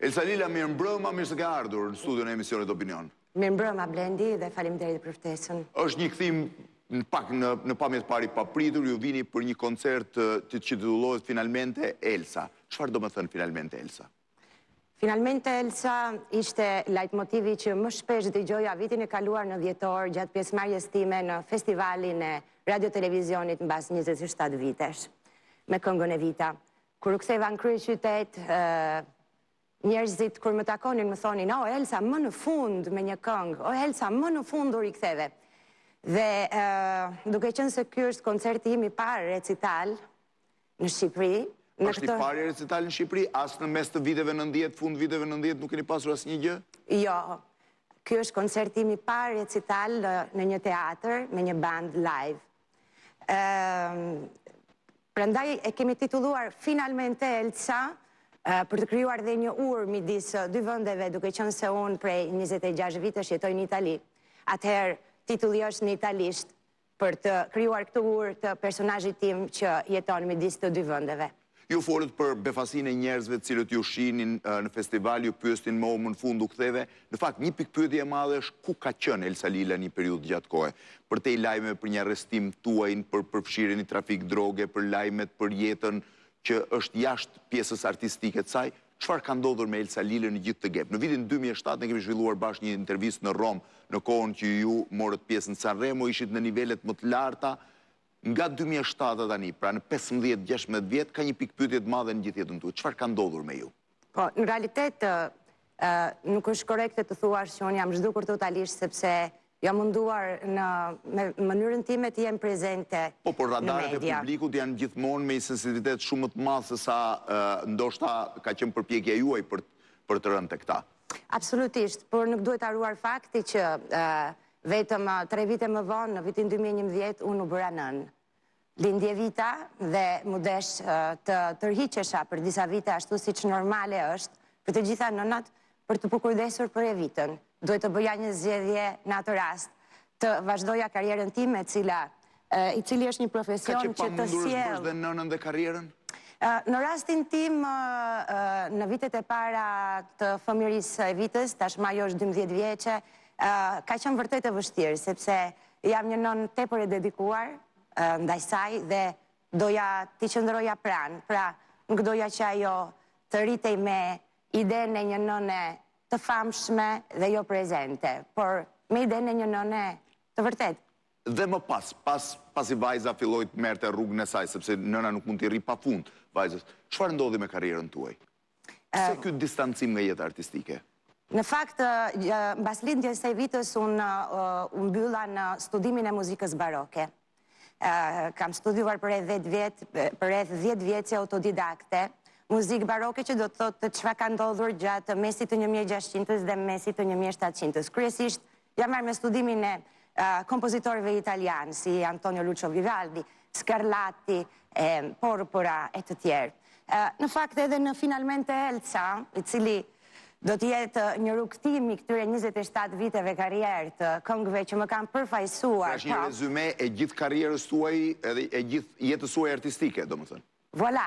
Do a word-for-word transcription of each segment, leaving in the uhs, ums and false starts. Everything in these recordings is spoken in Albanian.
Elsa Lila, mirë mbrëma, mirë se ka ardhur në studion e emisionit Opinion. Mirë mbrëma, Blendi, dhe faleminderit për ftesën. Është një kthim në pak në, në pamjet pari papritur, ju vini për një koncert të që titullohet Finalmente Elsa. Çfarë do më thënë Finalmente Elsa? Finalmente Elsa ishte leitmotivi që më shpesh dëgjoja vitin e kaluar në dhjetor gjatë pjesëmarrjes time në festivalin e radio-televizionit mbas njëzet e shtatë vitesh, me këngën e Vita. Kur u ktheva në kryeqytet, njerëzit kur më takonin më thonin, o Elsa, më në fund me një këngë, o Elsa, më në fund u riktheve. Dhe duke qenë se ky është koncerti im i parë recital në Shqipëri. Është i parë recital në Shqipëri, as në mes të viteve nëntëdhjetë, fund viteve nëntëdhjetë nuk keni pasur asnjë gjë? Jo, ky është koncerti im i parë recital në një teatr me një band live. Prandaj e kemi titulluar Finalmente Elsa, për të krijuar dhe një urë midis dy vendeve, duke qenë se unë prej njëzet e gjashtë vitesh jetoj në Itali. Atëherë titulli është në italisht për të krijuar këtë urë të personazhit tim që jeton midis të dy vendeve. Ju folët për befasinë e njerëzve të cilët ju shihnin në festival, ju pyestin më në fund u ktheve. Në fakt, një pikë pyetje e madhe është ku ka qenë Elsa Lila një periudhë gjatë kohe. Për te i lajme për një arrestim tuaj, për përfshirjen në trafik droge, për lajmet për jetën që është jashtë pjesës artistike të saj, çfarë ka ndodhur me Elsa Lila në gjithë të gep? Në vitin dy mijë e shtatë ne kemi zhvilluar bashkë një intervistë në Rom, në kohën që ju morët pjesë në Sanremo, ishit në nivelet më të larta. Nga dy mijë e shtatë tani, pra në pesëmbëdhjetë gjashtëmbëdhjetë vjet, ka një pikë pyetje të madhe në gjithë jetën tuaj. Çfarë ka ndodhur me ju? Po, në realitet nuk është korrekte të thuash që unë jam zhdukur totalisht sepse jam munduar në mënyrën time të jem prezente në media. Po, por radarët e publikut janë gjithmonë me sensitivitet shumë të madh se sa ndoshta ka qenë përpjekja juaj për të rënë tek ta. Absolutisht, por nuk duhet haruar fakti që vetëm tre vite më vonë, në vitin dy mijë e njëmbëdhjetë, unë u bëra nën. Lindje Vita dhe mu desh të tërhiqesha për disa vite ashtu siç normale është për të gjitha nënat për të kujdesur për Evitën. Duhet të bëja një zgjedhje në atë rast, të vazhdoja karrierën time, i cili është një profesion që të sjell. Ka që pa mundur të bësh dhe nënën dhe karrierën? Në rastin tim, në vitet e para të fëmijërisë e Evitës, tashmë ajo është dymbëdhjetë vjeçe, ka qenë vërtet e vështirë, sepse jam një nën tepër e dedikuar ndaj saj dhe doja t'i qëndroja pranë. Pra, nuk doja që ajo të rritej me idenë e një nëne të famshme dhe jo prezente, por me idenë e një nëne të vërtet. Dhe më pas, pas i vajza filloi të merrte rrugën e saj, sepse nëna nuk mund t'i rri pafund vajzës. Çfarë ndodhi me karrierën tuaj? Pse ky distancim nga jeta artistike? Në fakt, mbas lindjes së Evitës, unë u mbylla në studimin e muzikës baroke. Kam studiuar për rreth dhjetë vjet si autodidakte, muzikë baroke që do të thotë çfarë ka ndodhur gjatë mesit të një mijë e gjashtëqindës dhe mesit të një mijë e shtatëqindës. Kryesisht, jam marrë me studimin e kompozitorëve italianë, si Antonio Lucio Vivaldi, Scarlatti, Porpora e të tjerë. Në fakt edhe në Finalmente Elsa, i cili do të jetë një rrugtim i këtyre njëzet e shtatë viteve karrierë të këngëve që më kanë përfaqësuar. Është një rezume e gjithë karrierës tuaj edhe e gjithë jetës suaj artistike, domethënë. Voilà.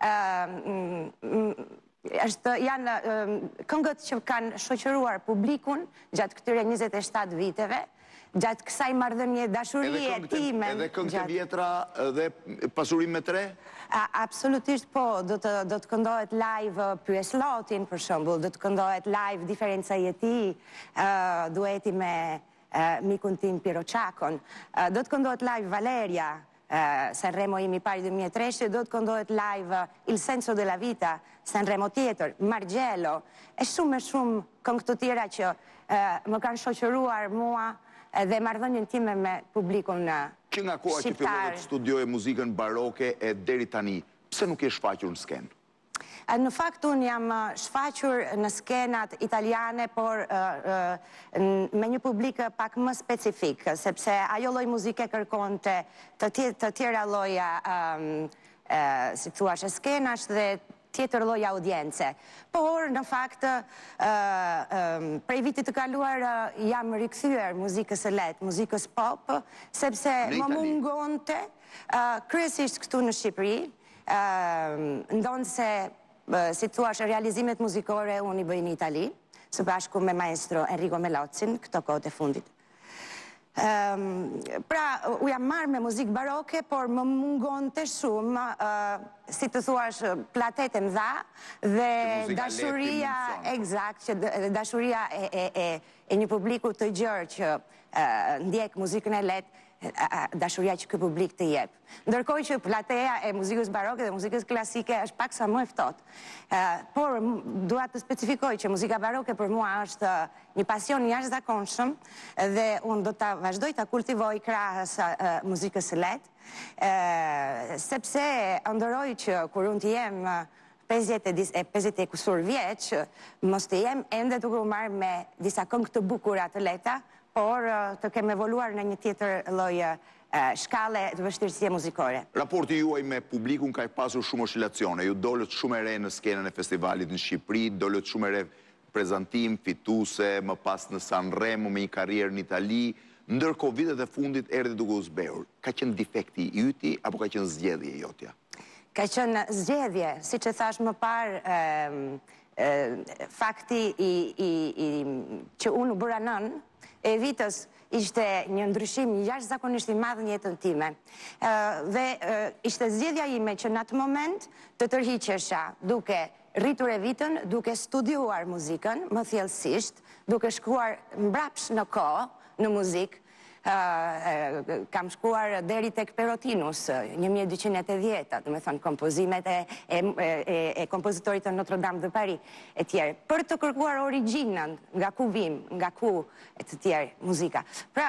Janë këngët që kanë shoqëruar publikun gjatë këtyre njëzet e shtatë viteve, gjatë kësaj marrëdhënie dashurie time. Edhe këngët e vjetra dhe Pasurim me tre? Absolutisht po, do të këndohet live Pyes Lotin, për shembull, do të këndohet live Diferenca e ti, dueti me mikun tim Piero Çakon, do të këndohet live Valeria, Sanremo imi pari dy mijë e tre, do të këndohet live Il senso della vita, Sanremo tjetër, Margello, e shumë e shumë këngë të tjera që më kanë shoqëruar mua dhe marrëdhënien time me publikun shqiptar. Që nga koha që fillove të studioje muzikën baroke e deri tani, pse nuk je shfaqur në skenë? Në fakt, unë jam shfaqur në skenat italiane, por me një publik pak më specifik, sepse ajo lloj muzike kërkonte të tjera lloja, si thua, skenash dhe tjetër lloj audience. Por, në fakt, prej vitit të kaluar jam rikthyer muzikës së lehtë, muzikës pop, sepse më mungonte, kryesisht këtu në Shqipëri, ndonë se si të thua, realizimet muzikore unë i bëjnë në Itali, së bashku me maestro Enrico Melocin, këto kohët e fundit. Pra, u jam marrë me muzikë baroke, por më mungon të shumë, si të thuash, platet e mdha, dhe dashuria, egzakt, që dashuria e një publiku të gjërë që ndjek muzikën e letë, dashuria që ky publik të jep. Ndërkohë që plateja e muzikës baroke dhe muzikës klasike është pak sa më e ftohtë. Por dua të specifikoj që muzika baroke për mua është një pasion jashtëzakonshëm dhe unë do ta vazhdoj ta kultivoj krahas muzikës së lehtë, sepse ndëroj që kur unë të jem pesëdhjetë e kusur vjeç, mos të jem ende duke u marrë me disa këngë të bukura të lehta, por të kem evoluar në një tjetër lloj shkale të vështirësie muzikore. Raporti juaj me publikun ka pasur shumë oscilacione. Ju dolët shumë e re në skenën e festivalit në Shqipëri, dolët shumë e re prezantim, fituse, më pas në Sanremo me një karrierë në Itali, ndërkohë vitet e fundit erdhi duke u zbehur. Ka qenë defekti i yti apo ka qenë zgjedhje e jotja? Ka qenë zgjedhje, siç e thash më parë, fakti që unë u bëra nën e vitës ishte një ndryshim jashtëzakonisht i madh në jetën time. Dhe ishte zgjedhja ime që në atë moment të tërhiqesha duke rritur e vitën, duke studiuar muzikën, më thellësisht, duke shkuar mbrapsht në kohë, në muzikë. Kam shkuar deri tek Perotinus, një mijë e dyqind e tetëdhjetë, do të thënë kompozimet e kompozitorit të Notre Dame de Paris e tjerë, për të kërkuar origjinën, nga ku vim, nga ku e të tjerë muzika. Pra,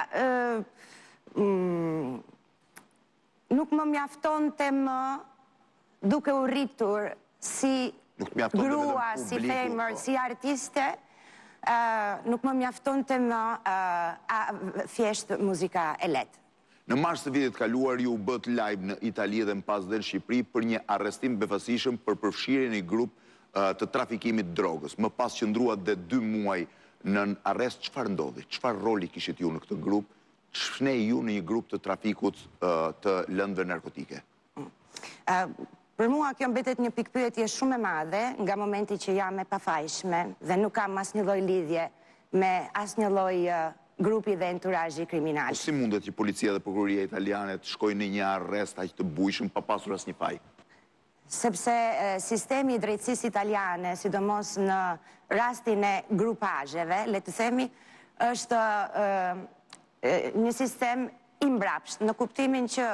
nuk më mjaftonte më duke u rritur si grua, si femër, si artiste, nuk më mjafton të më thjesht muzika e lehtë. Në mars të vitit kaluar ju bët live në Itali dhe më pas dhe në Shqipëri për një arrestim befasishëm për përfshirjen e një grup të trafikimit drogës. Më pas qëndruat dhe dy muaj në arrest, çfarë ndodhi? Çfarë roli kishit ju në këtë grup? Ç'shnej ju në një grup të trafikut të lëndëve narkotike? Për mua kjo mbetet një pikpyetje shumë e madhe, nga momenti që jam e pafajshme dhe nuk kam asnjë lloj lidhje me asnjë lloj grupi dhe enturazhi kriminal. Po si mundet që policia dhe prokuroria italiane të shkojnë në një arrest aq të bujshëm pa pasur asnjë faj? Sepse sistemi i drejtësisë italiane, sidomos në rastin e grupazheve, le të themi, është një sistem i mbrapsht, në kuptimin që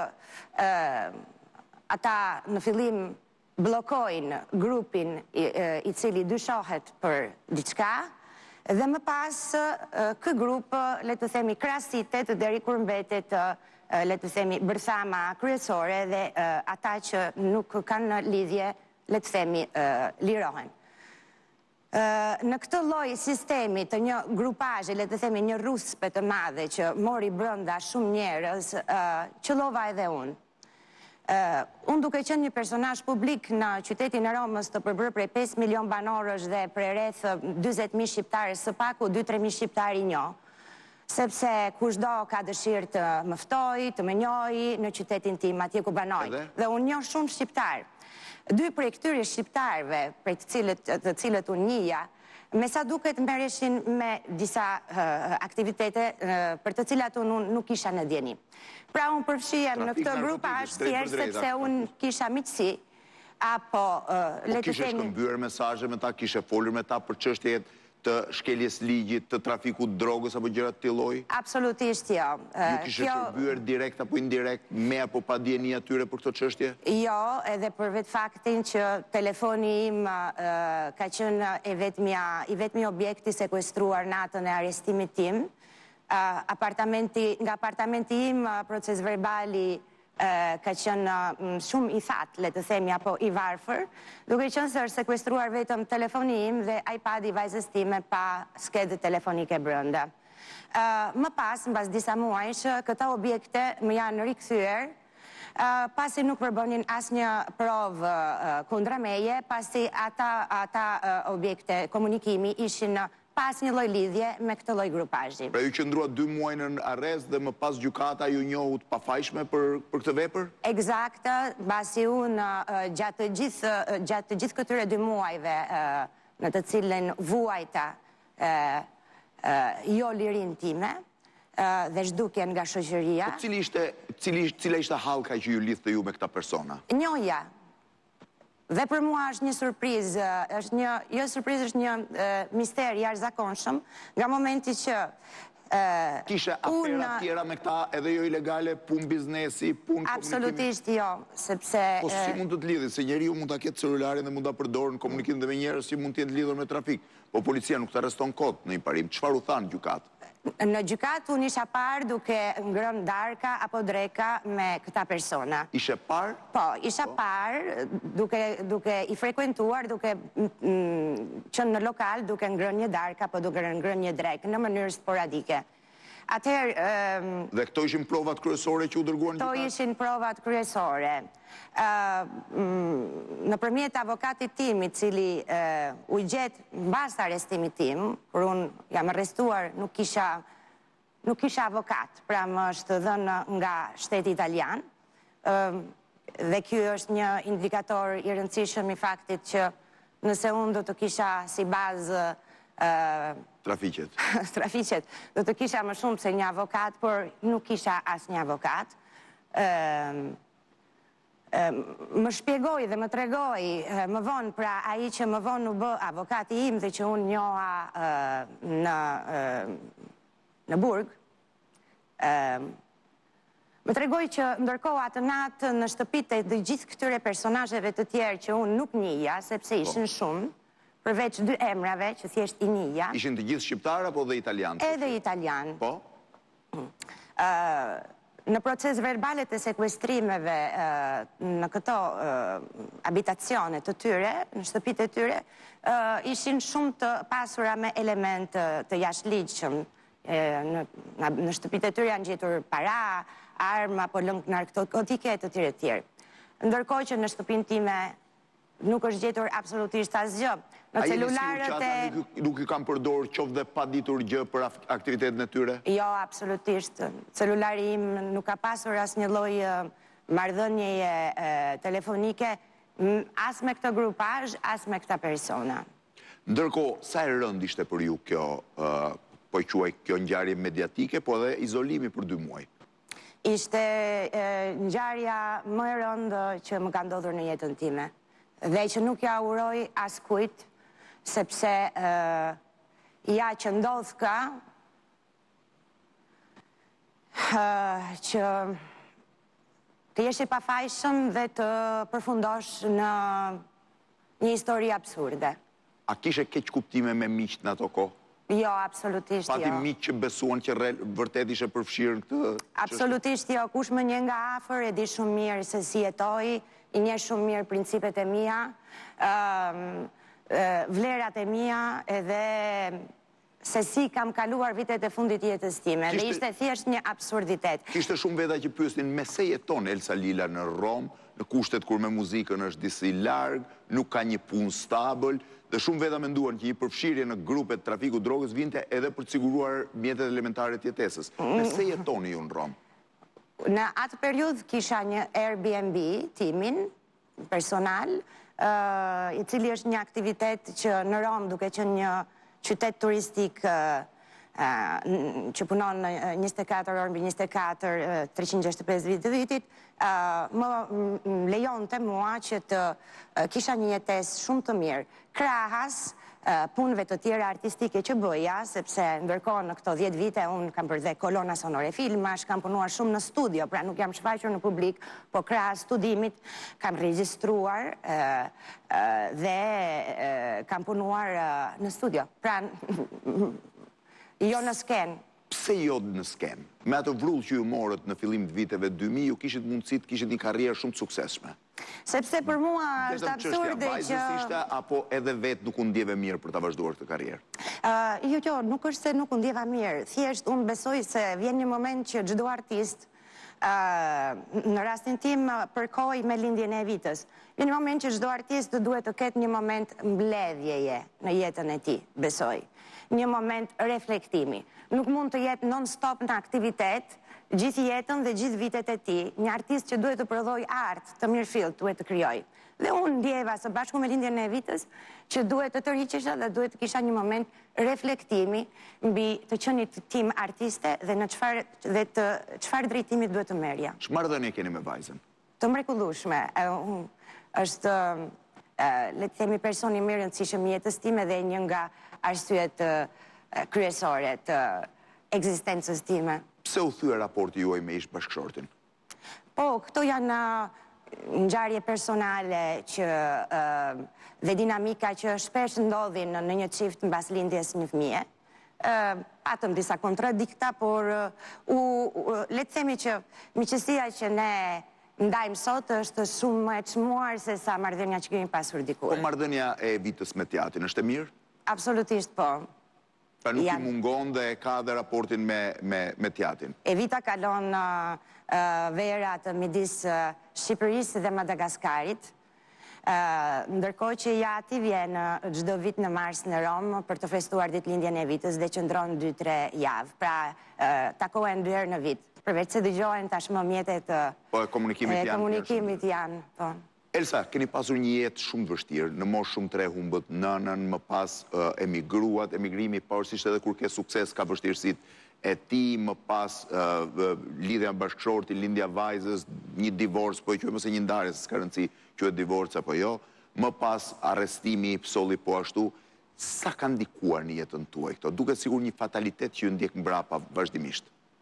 ata në fillim blokojnë grupin i cili dyshohet për diçka, dhe më pas kë grup, le të themi, krasitet deri kur mbetet, le të themi, bërthama kryesore dhe ata që nuk kanë lidhje, le të themi, lirohen. Në këtë lloj sistemi të një grupazhi, le të themi, një ruspe të madhe që mori brenda shumë njerëz, qëllova edhe unë. Unë duke qenë një personazh publik në qytetin e Romës të përbërë prej pesë milion banorësh dhe prej rreth dyzet mijë shqiptarë, së paku dy tre mijë shqiptarë i njoh, sepse kushdo ka dëshirë të më ftojë, të më njohë në qytetin tim atje ku banoj. Dhe unë njoh shumë shqiptar. Dy prej këtyre shqiptarëve, prej të cilët të cilët unë njihja, me sa duket merreshin me disa aktivitete për të cilat unë nuk isha në djenim. Pra unë përfshihem në këtë grup ashtë thjesht sepse unë kisha miqësi, apo le të themi... Po kishe shkëmbyer mesazhe me ta, kishe folur me ta për çështjet të shkeljes ligjit, të trafikut drogës apo gjëra të tillë lloji? Absolutisht jo. Ju kishe shkëmbyer direkt apo indirekt me apo pa dieni atyre për këtë çështje? Jo, edhe për vetë faktin që telefoni im ka qenë i vetmi objekti sekuestruar natën e arrestimit tim. Nga apartamenti im, proces verbali ka qenë shumë i thatë, le të themi, apo i varfër, duke qenë se është sekuestruar vetëm telefoni im dhe iPad i vajzës time pa skedë telefonike brenda. Më pas, mbas disa muajsh, këta objekte më janë rikthyer, pasi nuk përbënin asnjë provë kundra meje, pasi ata objekte komunikimi ishin pas një lloj lidhje me këtë lloj grupazhi. Pra ju qëndrua dy muaj në arrest dhe më pas gjykata ju njohut pafajshme për për këtë vepër? Eksaktë, mbasi unë gjatë të gjithë gjatë të gjithë këtyre dy muajve në të cilën vuajta jo lirin time dhe zhdukjen nga shoqëria. Po cili ishte cili cila ishte hallka që ju lidhte ju me këta persona? Njoja. Dhe për mua është një surprizë, është një, jo surprizë, është një mister i jashtëzakonshëm, nga momenti që kishe afera tjera me këta edhe jo ilegale, pun biznesi, pun komunikimi? Absolutisht jo, sepse... Po si mund të të lidhë, se njeriu mund të ketë celularin dhe mund të përdorë në komunikim dhe me njerëz që mund të jetë lidhur me trafik. Po policia nuk të arreston kot në një parim. Çfarë u thanë gjykat? Në gjykat unë isha parë duke ngrënë darka apo dreka me këta persona. Ishe parë? Po, isha parë duke i frekuentuar, duke qenë në lokal, duke ngrënë një darka apo duke ngrënë një drek në mënyrë sporadike. Atëherë... Dhe këto ishin provat kryesore që u dërguan gjykat? Këto ishin provat kryesore. Nëpërmjet avokatit tim, i cili u gjet mbas arrestimit tim, kur unë jam arrestuar, nuk kisha nuk kisha avokat, pra më është dhënë nga shteti italian, dhe ky është një indikator i rëndësishëm i faktit që nëse unë do të kisha si bazë trafiqet. Trafiqet, do të kisha më shumë se një avokat, por nuk kisha as një avokat. Më shpjegoj dhe më tregoj më vonë, pra ai që më vonë u bë avokati im dhe që unë njoha në burg, më tregoj që ndërkohë atë natë në shtëpitë të gjithë këtyre personazheve të tjerë që unë nuk njihja, sepse ishin shumë, përveç dy emrave që thjesht i njihja. Ishin të gjithë shqiptar apo dhe italian? Edhe italian. Po? Në proces verbalet e sekuestrimeve në këto habitacione të tyre, në shtëpitë e tyre, ishin shumë të pasura me element të jashtëligjshëm. Në shtëpitë e tyre janë gjetur para, arma, apo lëng narkotike të tjere të tjerë. Ndërkohë që në shtëpinë time nuk është gjetur absolutisht asgjë. Në celularët e... Nuk i kam përdorë qoftë dhe pa ditur gjë për aktivitetin e tyre? Jo, absolutisht. Celulari im nuk ka pasur as një lloj marrëdhënieje telefonike, as me këtë grupazh, as me këta persona. Ndërkohë, sa e rënd ishte për ju kjo, po i quaj kjo ngjarje mediatike, po edhe izolimi për dy muaj? Ishte ngjarja më e rëndë që më ka ndodhur në jetën time. Dhe që nuk ja uroj askujt, sepse ja që ndodh ka, që të jesh i pafajshëm dhe të përfundosh në një histori absurde. A kishe keq kuptime me miqt në ato kohë? Jo, absolutisht jo. Pati miq që besuan që vërtet ishe përfshirë në këtë? Absolutisht jo. Kush më njeh nga afër e di shumë mirë se si jetoj, i njeh shumë mirë principet e mia, vlerat e mia, edhe se si kam kaluar vitet e fundit jetës time. Dhe ishte thjesht një absurditet. Kishte shumë veta që pyesnin me se jeton Elsa Lila në Rom, në kushtet kur me muzikën është disi larg, nuk ka një punë stabël, dhe shumë veta menduan që një përfshirje në grupet trafiku drogës vinte edhe për të siguruar mjetet elementare të jetesës. Me se jetoni ju në Rom? Në atë periudhë kisha një Airbnb timin personal, i cili është një aktivitet që në Rom, duke qenë një qytet turistik që punon në njëzet e katër orë mbi njëzet e katër, treqind e gjashtëdhjetë e pesë vitit të vitit, më lejon të mua që të kisha një jetes shumë të mirë. Krahas punëve të tjera artistike që bëja, sepse ndërkohë në këto dhjetë vite unë kam bërë dhe kolona sonore filmash, kam punuar shumë në studio, pra nuk jam shfaqur në publik, po krahas studimit kam regjistruar dhe kam punuar në studio. Pra, jo në sken. Pse jo në sken? Me atë vrull që ju morët në fillim të viteve dy mijë, ju kishit mundësit, kishit një karrierë shumë të suksesshme. Sepse për mua është absurde që... Vajzës ishte, apo edhe vetë nuk unë ndjeve mirë për të vazhduar këtë karrierë? Jo, jo, nuk është se nuk unë ndjeva mirë. Thjesht, unë besoj se vjen një moment që çdo artist, në rastin tim, përkoj me lindjen e vitës. Në një moment që çdo artist duhet të ketë një moment mbledhjeje në jetën e tij, besoj. Një moment reflektimi. Nuk mund të jetë non-stop në aktivitet, gjithë jetën dhe gjithë vitet e tij, një artist që duhet të prodhoj art të mirëfillt, duhet të krijoj. Dhe unë ndjeva së bashku me lindjen e Evitës që duhet të tërhiqesha dhe duhet të kisha një moment reflektimi mbi të qenit tim artiste dhe në çfarë dhe të çfarë drejtimi duhet të merrja. Ç'marrëdhënie keni me vajzën? Të mrekullueshme. Është, le të themi, person i mirë rëndësishëm i jetës time dhe një nga arsyet kryesore të ekzistencës time. Pse u thye raporti juaj me ish bashkëshortin? Po, këto janë ngjarje personale që dhe dinamika që shpesh ndodhin në një çift mbas lindjes një fëmije. Patëm disa kontradikta, por le të themi që miqësia që ne ndajmë sot është shumë më e çmuar se sa marrëdhënia që kemi pasur dikur. Po marrëdhënia e Evitës me Tiatin është e mirë? Absolutisht po. Pra nuk i mungon dhe ka dhe raportin me Tiatin? Evita kalon verat midis Shqipërisë dhe Madagaskarit, ndërkohë që Jati vjen çdo vit në mars në Rom për të festuar ditëlindjen e Evitës dhe qëndron dy tre javë. Pra takohen dy herë në vit. Përveç se dëgjohen tashmë mjetet e komunikimit janë. Elsa, keni pasur një jetë shumë të vështirë, në moshë shumë tre humbët nënën, më pas emigruat, emigrimi pavarësisht edhe kur ke sukses ka vështirësitë e ti, më pas lidhja bashkëshorti, lindja vajzës, një divorc, po e quajmë ose një ndarje, s'ka rëndësi quhet divorc apo jo, më pas arrestimi i Psolli po ashtu. Sa ka ndikuar në jetën tuaj këto? Duket sigur një fatalitet që ju ndjek mbrapa vazhdimisht.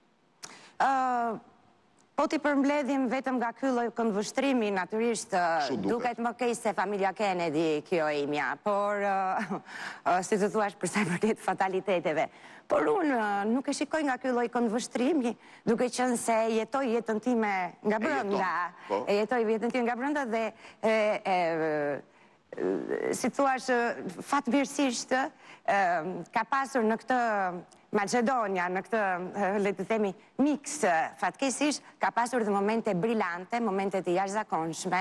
Po t'i përmbledhim vetëm nga ky lloj këndvështrimi, natyrisht duket më keq se familja Kennedy kjo imja, por si të thuash për sa i përket fataliteteve. Por unë nuk e shikoj nga ky lloj këndvështrimi, duke qenë se jetoj jetën time nga brenda, e jetoj jetën time nga brenda dhe si thuash fatmirësisht ka pasur në këtë Macedonia, në këtë, le të themi, mix fatkeqësisht, ka pasur dhe momente brillante, momente të jashtëzakonshme,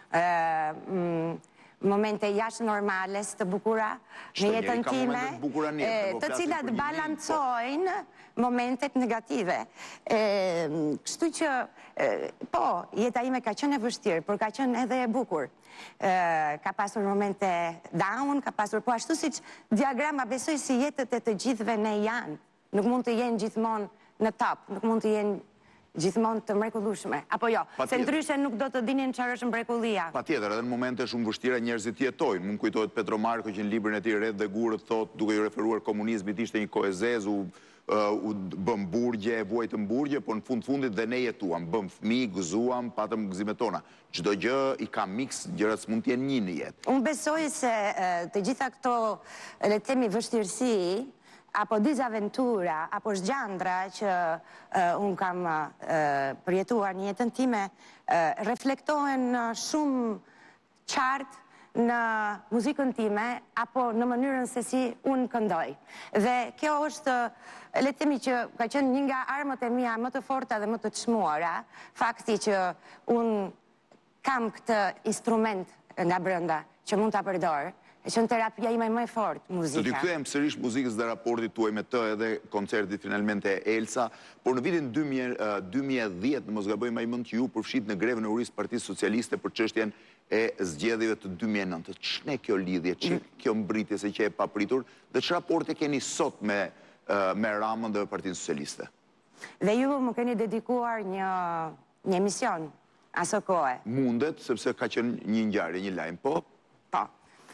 momente jashtë normale, të bukura në jetën time, të cilat balancojnë momentet negative. Kështu që, po, jeta ime ka qenë e vështirë, por ka qenë edhe e bukur. Ka pasur momente down, ka pasur, po ashtu siç diagrama besoj si jetët e të gjithëve ne janë. Nuk mund të jenë gjithmonë në top, nuk mund të jenë gjithmonë të mrekullueshme. Apo jo, se ndryshe nuk do të dinin çfarë është mrekullia. Patjetër, edhe në momente shumë vështira njerëzit jetojnë. Mund kujtohet Petro Marko që në librin e tij Rreth dhe Gurët thot, duke i referuar komunizmit, ishte një kohë e zezë, u bëm burgje, vuajtëm burgje, po në fund fundit dhe ne jetuam, bëm fëmijë, gëzuam, patëm gëzimet tona. Çdo gjë i ka miks, gjërat s'mund të jenë një në jetë. Unë besoj se të gjitha këto, le të themi, vështirësi apo dizaventura, apo zgjandra që unë kam përjetuar në jetën time, reflektohen shumë qartë në muzikën time, apo në mënyrën se si unë këndoj. Dhe kjo është, le të themi që ka qenë një nga armët e mia më të forta dhe më të çmuara, fakti që unë kam këtë instrument nga brenda që mund ta përdor. E që në terapia ime më e fort, muzika. Do t'i kthejmë sërish muzikës dhe raportit tuaj me të edhe koncertit finalmente e Elsa, por në vitin dy mijë e dhjetë, në mos gaboj ma i mend që ju përfshit në grevën e urisë Partisë Socialiste për çështjen e zgjedhjeve të dy mijë e nëntë. Ç'ne kjo lidhje, që kjo mbritje se që e papritur, dhe që raporte keni sot me Ramën dhe Partinë Socialiste? Dhe ju më keni dedikuar një emision, aso kohë. Mundet, sepse ka qenë një ngjarje, një lajm, po? Po.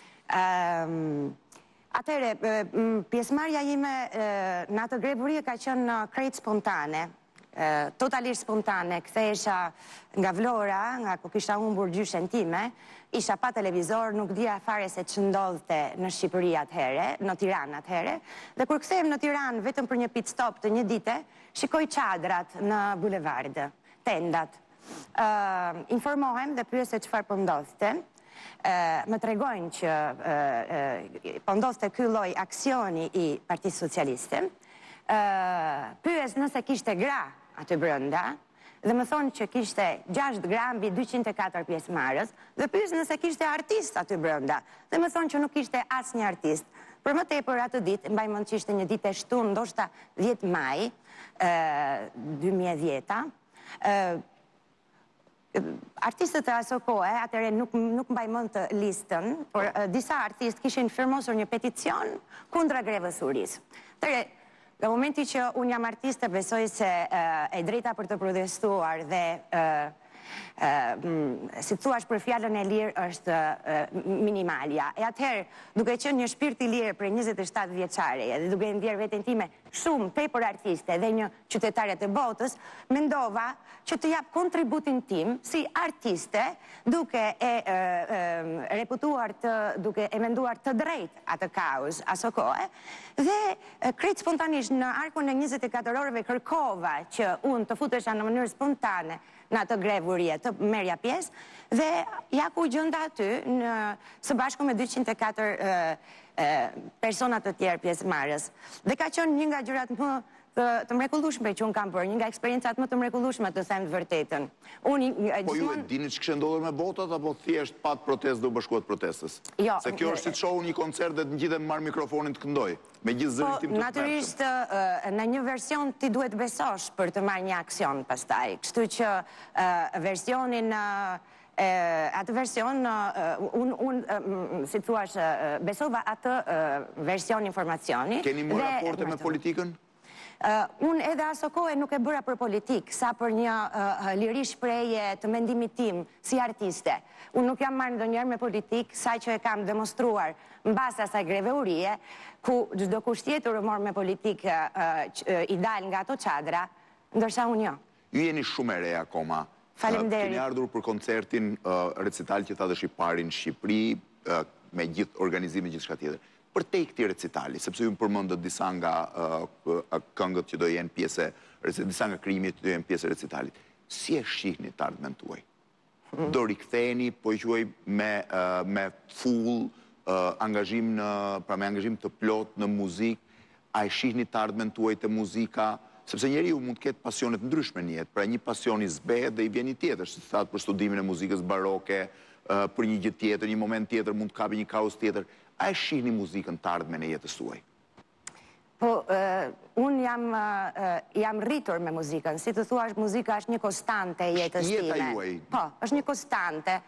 Atere, pjesëmarrja ime në atë grevurie ka qenë krejt spontane, totalisht spontane. Kthehesha nga Vlora, nga ku kisha humbur gjyshen time, isha pa televizor, nuk dija fare se ç'ndodhte në Shqipëri atëhere, në Tiranë atëhere, dhe kur kthehem në Tiranë vetëm për një pit stop të një dite, shikoj çadrat në bulevard, tendat. Informohem dhe pyes se çfarë po ndodhte. Më tregojnë që po ndodhte ky lloj aksioni i Partisë Socialiste. Pyes nëse kishte gra aty brenda dhe më thonë që kishte gjashtë gram mbi dyqind e katër pjesëmarrës dhe pyes nëse kishte artist aty brenda. Dhe më thonë që nuk kishte asnjë artist. Për më tepër atë ditë, mbaj mend që ishte një ditë e shtunë, ndoshta dhjetë maj dy mijë e dhjetë. Artistët e aso kohe, atëre nuk, nuk mbaj mend të listën, por disa artistë kishin firmosur një peticion kundra grevësurisë. Tëre, në momenti që unë jam artiste, besoj se e drejta për të protestuar dhe si thuash për fjallën e lirë është minimalja. E atëherë, duke qenë një shpirt i lirë për njëzet e shtatë vjeçare dhe duke ndjerë veten time shumë tepër artiste dhe një qytetare të botës, mendova që të jap kontributin tim si artiste duke e reputuar të, duke e menduar të drejt atë kauz aso kohë dhe krejt spontanisht në arkun e njëzet e katër orëve kërkova që unë të futesha në mënyrë spontane në atë grevurie të merja pjesë dhe ja ku gjënda aty në së bashku me dyqind e katër personat të tjerë pjesëmarrës. Dhe ka qenë një nga gjërat më të mrekullueshme që unë kam bërë, një nga eksperiencat më të mrekullueshme të them të vërtetën. Po ju e dini që kështë ndodhur me botat, apo thjesht pat protest dhe u bashkuat protestës? Se kjo është si të shohu një koncert dhe të gjithë marrë mikrofonin të këndoj, me gjithë zëritim të të natyrisht, në një version ti duhet besosh për të marrë një aksion pastaj. Kështu që versionin atë version, unë, si të thuash, besova atë version informacioni. Keni më raporte me politikën? Unë edhe aso kohë nuk e bëra për politikë, sa për një liri shpreje të mendimit tim si artiste. Unë nuk jam marrë ndonjëherë me politikë, sa që e kam demonstruar mbas asaj greveurie, ku çdo kush tjetër u mor me politikë i dal nga ato çadra, ndërsa unë jo. Ju jeni shumë e re akoma. Faleminderit. Keni ardhur për koncertin recital që tha dhe Shqiptarin në Shqipëri, me gjithë organizime, gjithë shka tjetër. Për te i këti recitali, sepse ju më përmëndët disa nga këngët që do jenë pjese, disa nga krimit që do jenë pjese recitalit. Si e shihni të ardhmen tuaj? Do riktheni, po i quaj me full angazhim në, pra me angazhim të plot në muzik, a e shihni të ardhmen tuaj të muzika, sepse njeri ju mund të ketë pasionet ndryshme njetë, pra një pasion i zbet dhe i vjen i tjetër, se të thatë për studimin e muzikës baroke, për një gjithë tjetër, një moment tjetër, mund të kapi një kaos tjetër. A e shihni muzikën të ardhmen e jetës tuaj? Po, unë jam rritur me muzikën. Si të thua, muzika është një konstante e jetës time. Jeta juaj? Po, është një konstante.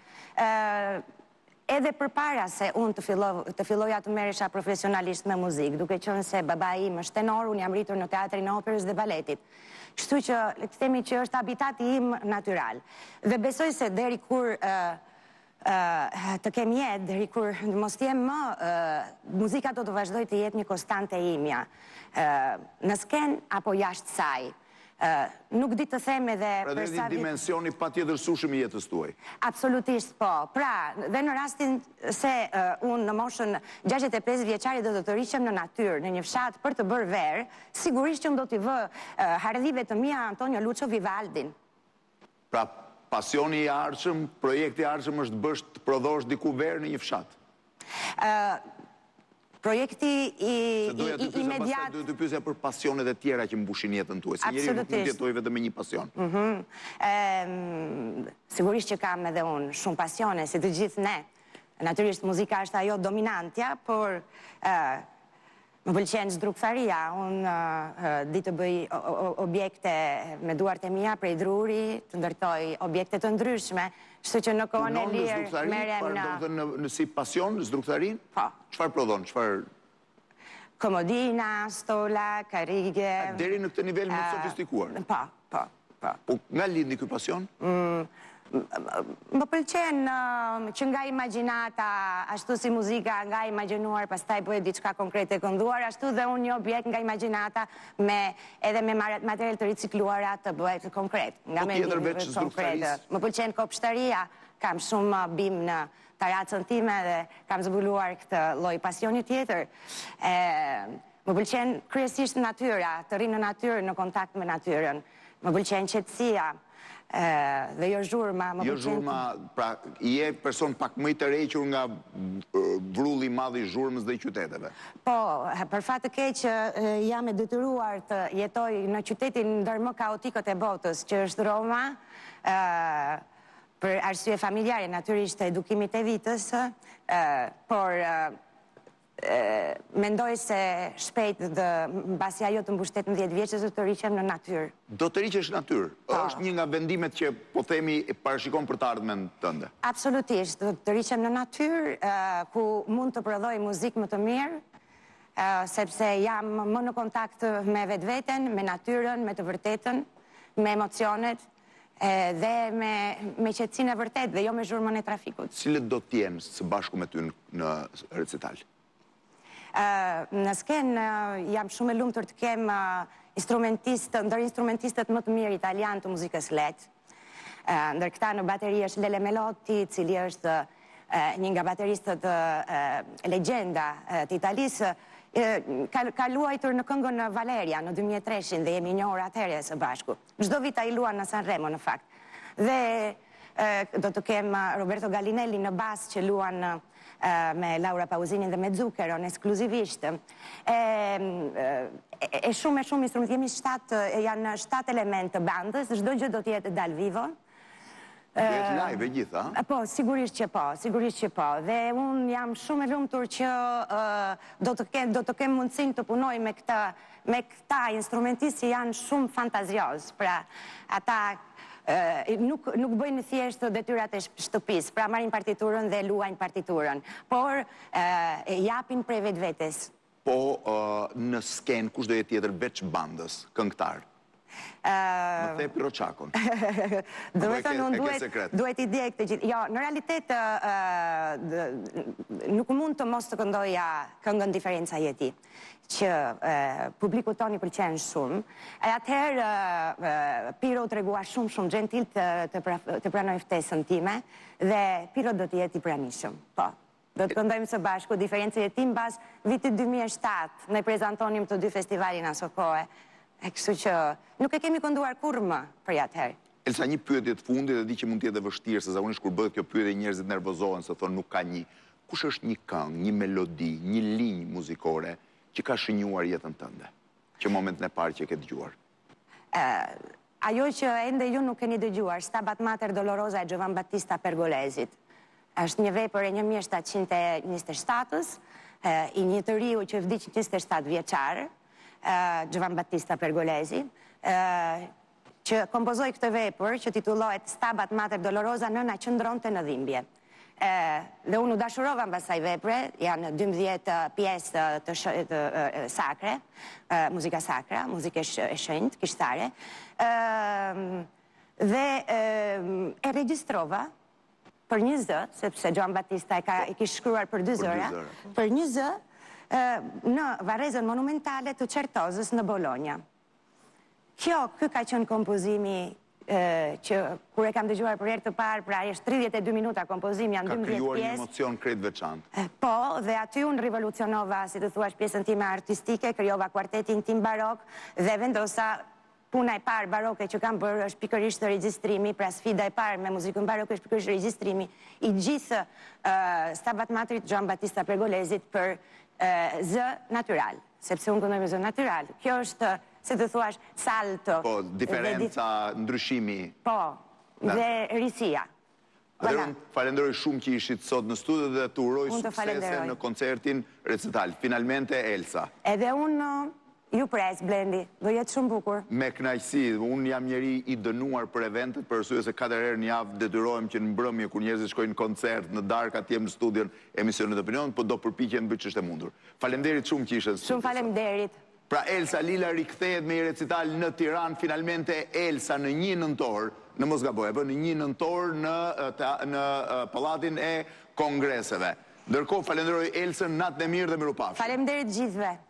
Edhe përpara se unë të filloja të merresha profesionalisht me muzikë, duke qenë se baba im është tenor, unë jam rritur në teatrin e operës dhe baletit. Kështu që, le të themi që është habitati im natyral. Dhe besoj se deri kur të kem jetë, deri kur mos t'jem më, muzika do të vazhdoj të jetë një konstante imja. Në sken apo jashtë saj. Nuk di të them edhe... Pra dhe një dimensioni pa tjetër sushëm i jetës tuaj? Absolutisht po. Pra, dhe në rastin se unë në moshën gjashtëdhjetë e pesë vjeçare do të të rishem në natyrë, në një fshat për të bërë verë, sigurisht që më do t'i vë hardhive të mia Antonio Lucio Vivaldin. Pra, pasioni i arshëm, projekti i arshëm është bësh të prodhosh diku verë në një fshat? Projekti i imediat... Do të pyesja për pasionet e tjera që mbushin jetën tuaj, se njeri nuk mund të jetojë vetëm me një pasion. Sigurisht që kam edhe unë shumë pasione, si të gjithë ne. Natyrisht muzika është ajo dominantja, por më pëlqen zdrukfaria. Unë di të bëj objekte me duart e mia prej druri, të ndërtoj objekte të ndryshme, kështu që në kohën e lirë merrem në... Në si pasion, zdruktarin? Po. Çfarë prodhon, çfarë... Komodina, stola, karrige... Deri në këtë nivel më sofistikuar? Po, po, po. Po, nga lindi ky pasion? Më pëlqen që nga imagjinata, ashtu si muzika nga imagjinuar, pastaj bëhet diçka konkrete e kënduar, ashtu dhe unë një objekt nga imagjinata edhe me material të ricikluara të bëhet konkret. Po tjetër veç zdruktaris? Më pëlqen kopshtaria, kam shumë bim në taracën time dhe kam zbuluar këtë lloj pasioni tjetër. Më pëlqen kryesisht natyra, të ri në natyrë, në kontakt me natyrën. Më pëlqen qetësia. Dhe jo zhurma, më Jo pëlqen. zhurma, pra, je person pak më i tërhequr nga vrulli i madh i zhurmës dhe i qyteteve. Po, për fat të keq jam e detyruar të jetoj në qytetin ndër më kaotikët e botës, që është Roma, për arsye familjare, natyrisht të edukimit e vitës, por mendoj se shpejt dhe mbasi ajo të mbushtetë në dhjetë vjeçës do të riqem në natyrë. Do të riqesh në natyrë? Është një nga vendimet që po themi parashikon për të ardhmen tënde? Absolutisht, do të riqem në natyrë, ku mund të prodhoj muzikë më të mirë, sepse jam më në kontakt me vetveten, me natyrën, me të vërtetën, me emocionet, dhe me qetësinë e vërtet, dhe jo me zhurmën e trafikut. Cilët do t'jenë së bashku me ty në recital? Në skenë jam shumë e lumtur të kem instrumentistë, ndër instrumentistët më të mirë italian të muzikës letë. Ndër këta në bateri është Lele Melotti, cili është një nga bateristët legjenda të Italisë, ka luajtur në këngën Valeria në dy mijë e tre dhe jemi një orë atëherë së bashku. Çdo vit ai luan në Sanremo në fakt. Dhe do të kem Roberto Gallinelli në bas që luan me Laura Pausinin dhe me Zuccheron ekskluzivisht. E shumë e shumë instrument, jemi shtatë, janë shtatë element të bandës, çdo gjë do të jetë dal vivo. Do jetë live e gjitha? Po, sigurisht që po, sigurisht që po. Dhe unë jam shumë e lumtur që do të kem mundësin të punoj me këta, me këta instrumentistë që janë shumë fantazios. Pra, ata nuk bëjnë thjesht detyrat e shtëpisë, pra marrin partiturën dhe luajnë partiturën, por japin prej vetvetes. Po, në skenë, kush do jetë tjetër veç bandës, këngëtar? Më the Piroçakun. Do me thënë, unë duhet i djek të gjithë. Jo, në realitet, nuk mund të mos të këndoja këngën Diferenca jeti, që publiku toni pëlqen shumë. E atëherë, Piro të regua shumë shumë gentil të pranoj ftesën time, dhe Piro do të jeti pranishëm, po. Do të këndojmë së bashku Diferenca jeti mbas vitit dy mijë e shtatë, ne prezentonim të dy festivalin aso kohë. E kështu që nuk e kemi kënduar kur më për atëherë. Elsa, një pyetje të fundit dhe di që mund të jetë vështirë, se zakonisht kur bëhet kjo pyetje njerëzit nervozohen se thonë nuk ka një. Kush është një këngë, një melodi, një linjë muzikore që ka shënjuar jetën tënde? Që momentin e parë që e ke dëgjuar? Ajo që ende ju nuk keni dëgjuar, Stabat Mater Dolorosa e Giovan Battista Pergolesit. Është një vepër e një mijë shtatëqind e njëzet e shtatës, i një të riu që vdiq njëzet e shtatë vjeçar, Giovan Battista Pergolesi, që kompozoi këtë vepër që titullohet Stabat Mater Dolorosa, nëna qëndronte në dhimbje. Dhe unë u dashurova mbas asaj vepre, janë dymbëdhjetë pjesë të sakre, muzika sakra, muzikë e shenjtë, kishtare, dhe e regjistrova për një zë, sepse Giovan Battista e kishte shkruar për dy zëra, për një zë në varezën monumentale të Certosës në Bologna. Kjo, ky ka qenë kompozimi që kur e kam dëgjuar për herë të parë, pra është tridhjetë e dy minuta kompozimi, janë dymbëdhjetë pjesë. Ka krijuar një emocion krejt veçantë. Po, dhe aty unë rivolucionova, si të thuash, pjesën time artistike, krijova kuartetin tim barok dhe vendosa puna e parë baroke që kam bërë është pikërisht regjistrimi, pra sfida e parë me muzikën baroke është pikërisht regjistrimi i gjithë Stabat Materit Giovan Battista Pergolesit për zë natural, sepse unë këndoj me zë natural. Kjo është, se të thuash, salto. Po, diferenca, ndryshimi. Po, dhe risia. Dhe unë falenderoj shumë që ishit sot në studio dhe të uroj suksese në koncertin recital. Finalmente, Elsa. Edhe unë ju pres, Blendi, do jetë shumë bukur. Me kënaqësi, unë jam njeri i dënuar për eventet, për arsye se katër herë në javë detyrohem që në mbrëmje kur njerëzit shkojnë koncert, në darkë atje në studion emisionet e opinion, po do përpiqem bëj ç'është e mundur. Faleminderit shumë që ishe në studio. Shumë faleminderit. Pra Elsa Lila rikthehet me një recital në Tiranë, finalmente Elsa në një nëntor, në mos gaboj, apo në një nëntor në pallatin e kongreseve. Ndërkohë falenderoj Elsën, natë e mirë dhe mirupafshim. Faleminderit gjithëve.